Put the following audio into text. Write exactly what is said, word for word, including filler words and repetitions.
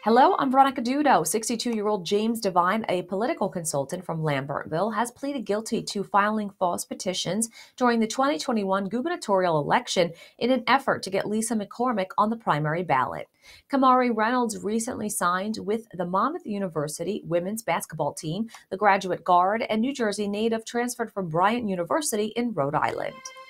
Hello, I'm Veronica Dudo. sixty-two-year-old James Devine, a political consultant from Lambertville, has pleaded guilty to filing false petitions during the twenty twenty-one gubernatorial election in an effort to get Lisa McCormick on the primary ballot. Kamari Reynolds recently signed with the Monmouth University women's basketball team, the graduate guard and New Jersey native transferred from Bryant University in Rhode Island.